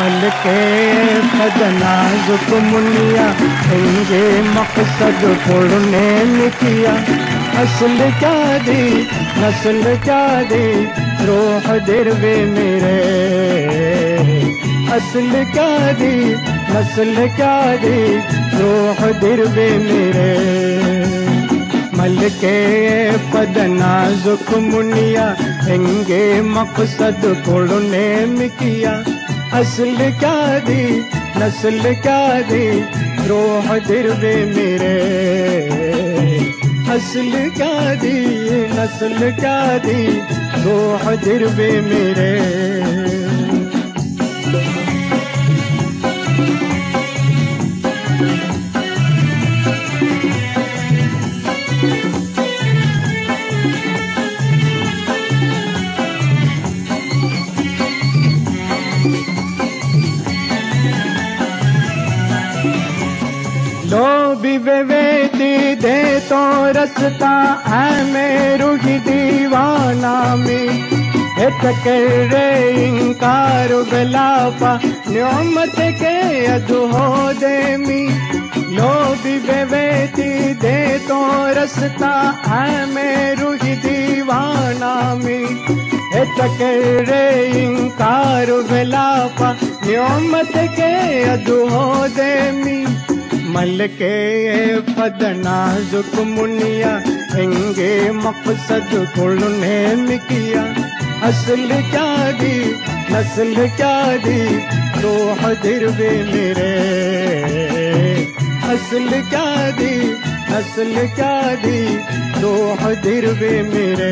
मलके फदनाजुक मुनिया इंगे मकसद पुरने निकिया। असल क्या दी नस्ल क्या दी रोह दिरवे मेरे। असल क्या दी नस्ल क्या दी रोह दिरवे मेरे। मलके फदनाजुक मुनिया इंगे मकसद पुरने मिकिया। असल क्या दी नस्ल क्या दी रोह दिरवे मेरे। असल क्या दी नस्ल क्या दी रोह दिरवे मेरे। लो भी वेती दे तो रसता है मेरू ही दीवाना में। एक कर रे इंकार गलापा न्योमत के अधु हो दे मी। लो भी वेती दे तो रसता है मेरू ही दीवाना में। एक कर रे इंकार गलापा न्योमत के अधु हो दे मी। मलके फदनाजुक मुनिया इंगे मकसद कुलने मिकिया। असल क्या दी नस्ल क्या दी रोह दिरवे मेरे। असल क्या दी नस्ल क्या दी रोह दिरवे मेरे।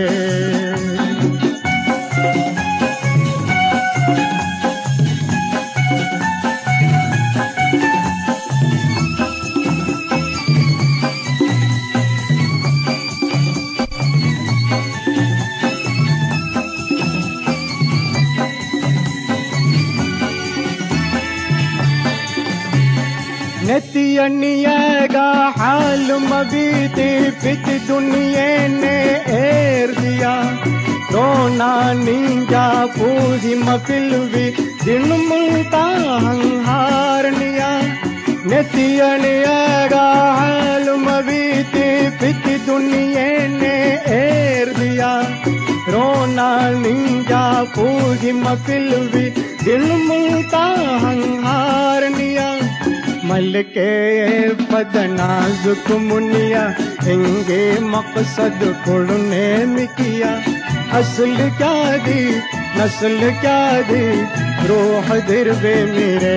नतियनिएगा हाल मबीती पित दुनिया ने एर दिया। रोना नींजा पूरी मफिलवी दिन मुल्ता हंहारनिया। नतियनिएगा हाल मबीती पित दुनिया ने एर दिया। रोना नींजा पूरी मफिलवी दिन मुल्ता हंहारनिया। मलके फदनाजुक मुनिया इंगे मकसद कुलने मिकिया। असल क्या दी नस्ल क्या दी रोह दिरवे मेरे।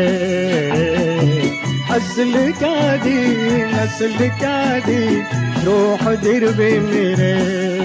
असल क्या दी नस्ल क्या दी रोह दिरवे मेरे।